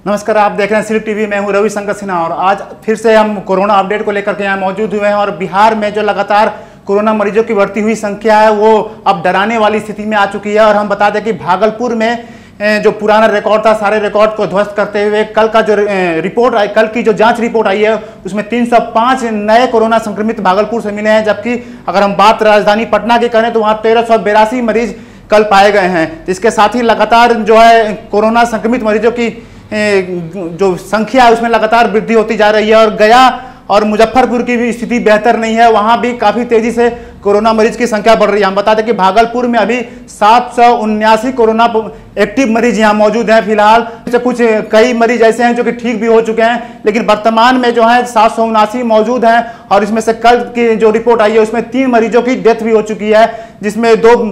नमस्कार, आप देख रहे हैं सिर्फ टीवी। मैं हूं रविशंकर सिन्हा और आज फिर से हम कोरोना अपडेट को लेकर के यहाँ मौजूद हुए हैं। और बिहार में जो लगातार कोरोना मरीजों की बढ़ती हुई संख्या है वो अब डराने वाली स्थिति में आ चुकी है। और हम बता दें कि भागलपुर में जो पुराना रिकॉर्ड था, सारे रिकॉर्ड को ध्वस्त करते हुए कल का जो रिपोर्ट आई, कल की जो जांच रिपोर्ट आई है उसमें 305 नए कोरोना संक्रमित भागलपुर से मिले हैं। जबकि अगर हम बात राजधानी पटना की करें तो वहाँ 1382 मरीज कल पाए गए हैं। इसके साथ ही लगातार जो है कोरोना संक्रमित मरीजों की जो संख्या है उसमें लगातार वृद्धि होती जा रही है। और गया और मुजफ्फरपुर की भी स्थिति बेहतर नहीं है, वहां भी काफी तेजी से कोरोना मरीज की संख्या बढ़ रही है। हम बता दें कि भागलपुर में अभी 779 कोरोना एक्टिव मरीज यहां मौजूद हैं फिलहाल। कुछ कई मरीज ऐसे हैं जो कि ठीक भी हो चुके हैं, लेकिन वर्तमान में जो है 779 मौजूद हैं। और इसमें से कल की जो रिपोर्ट आई है उसमें 3 मरीजों की डेथ भी हो चुकी है, जिसमें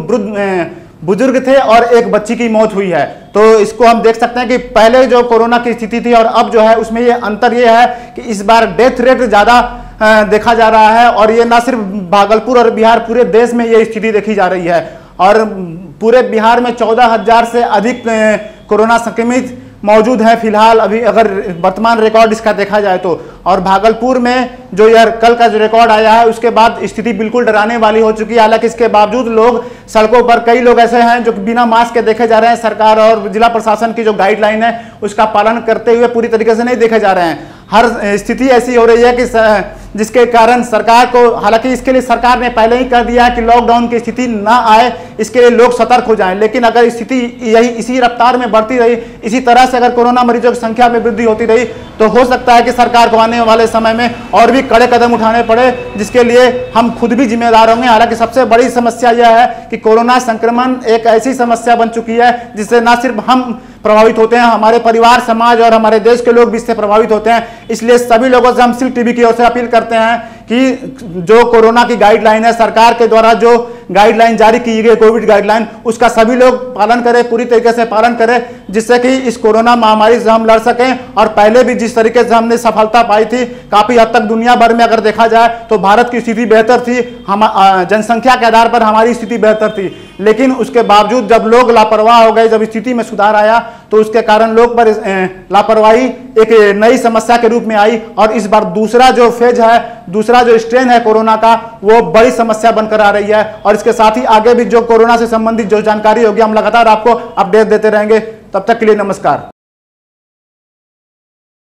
2 बुजुर्ग थे और एक बच्ची की मौत हुई है। तो इसको हम देख सकते हैं कि पहले जो कोरोना की स्थिति थी और अब जो है उसमें ये अंतर ये है कि इस बार डेथ रेट ज्यादा देखा जा रहा है। और ये ना सिर्फ भागलपुर और बिहार, पूरे देश में ये स्थिति देखी जा रही है। और पूरे बिहार में 14,000 से अधिक कोरोना संक्रमित मौजूद है फिलहाल, अभी अगर वर्तमान रिकॉर्ड इसका देखा जाए तो। और भागलपुर में जो यार कल का जो रिकॉर्ड आया है उसके बाद स्थिति बिल्कुल डराने वाली हो चुकी है। हालांकि इसके बावजूद लोग सड़कों पर, कई लोग ऐसे हैं जो बिना मास्क के देखे जा रहे हैं। सरकार और जिला प्रशासन की जो गाइडलाइन है उसका पालन करते हुए पूरी तरीके से नहीं देखे जा रहे हैं। हर स्थिति ऐसी हो रही है कि जिसके कारण सरकार को, हालांकि इसके लिए सरकार ने पहले ही कह दिया है कि लॉकडाउन की स्थिति ना आए, इसके लिए लोग सतर्क हो जाएं। लेकिन अगर स्थिति यही इसी रफ्तार में बढ़ती रही, इसी तरह से अगर कोरोना मरीजों की संख्या में वृद्धि होती रही तो हो सकता है कि सरकार को आने वाले समय में और भी कड़े कदम उठाने पड़े, जिसके लिए हम खुद भी जिम्मेदार होंगे। हालांकि सबसे बड़ी समस्या यह है कि कोरोना संक्रमण एक ऐसी समस्या बन चुकी है जिससे ना सिर्फ हम प्रभावित होते हैं, हमारे परिवार, समाज और हमारे देश के लोग भी इससे प्रभावित होते हैं। इसलिए सभी लोगों से हम सिर्फ टीवी की ओर से अपील करते हैं कि जो कोरोना की गाइडलाइन है, सरकार के द्वारा जो गाइडलाइन जारी की गई कोविड गाइडलाइन, उसका सभी लोग पालन करें, पूरी तरीके से पालन करें, जिससे कि इस कोरोना महामारी से हम लड़ सकें। और पहले भी जिस तरीके से हमने सफलता पाई थी, काफी हद तक दुनिया भर में अगर देखा जाए तो भारत की स्थिति बेहतर थी, हम जनसंख्या के आधार पर हमारी स्थिति बेहतर थी। लेकिन उसके बावजूद जब लोग लापरवाह हो गए, जब स्थिति में सुधार आया तो उसके कारण लोग पर लापरवाही एक नई समस्या के रूप में आई। और इस बार दूसरा जो फेज है, दूसरा जो स्ट्रेन है कोरोना का, वो बड़ी समस्या बनकर आ रही है। और इसके साथ ही आगे भी जो कोरोना से संबंधित जो जानकारी होगी हम लगातार आपको अपडेट देते रहेंगे। तब तक के लिए नमस्कार।